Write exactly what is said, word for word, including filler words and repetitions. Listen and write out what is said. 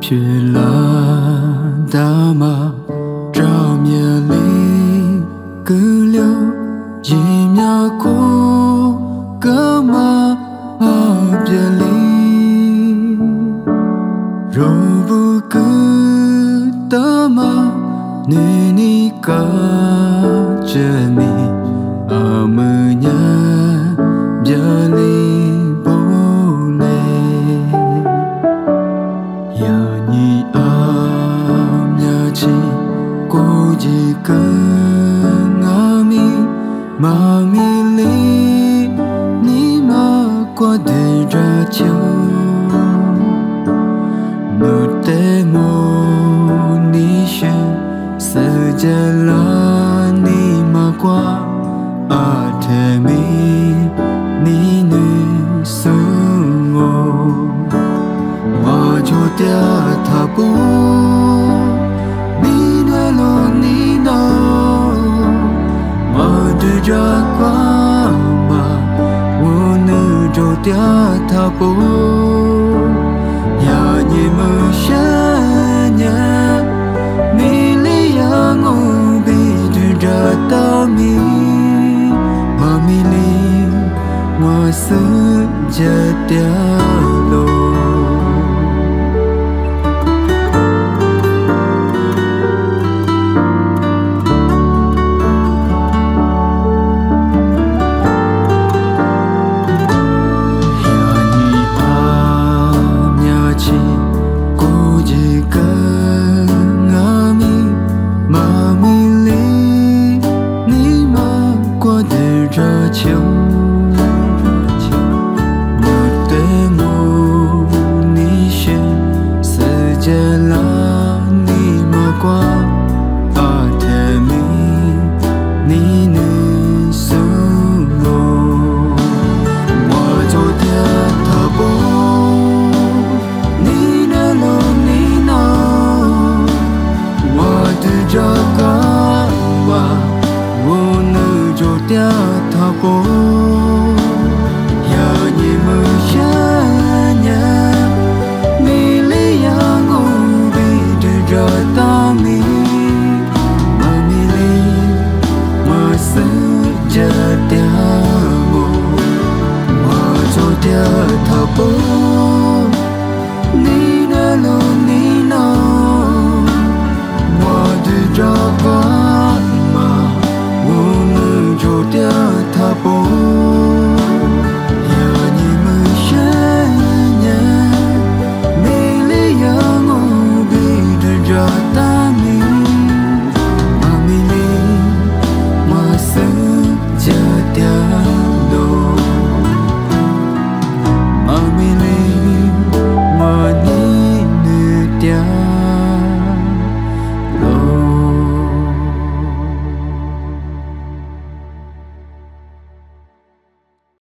去了大马照面里隔留一秒哭个嘛别离如不可大马女你个着你阿姆nya别离不累呀你阿nya chi cô chỉ cần ngã mi mà mi li ni mà qua đời ra chiều nụ tê mô ni shu sơ gia la ni mà qua a thề mi ni nữ su ngô mà cho tia thà bố ni nè lo ni no mà đưa ra qua mà vô nữ cho tia thà bố nhà nhẹ mơ xa nhà mi li ya ngô bi đưa ra ta mi mà mi li ngoài xứ giờ tia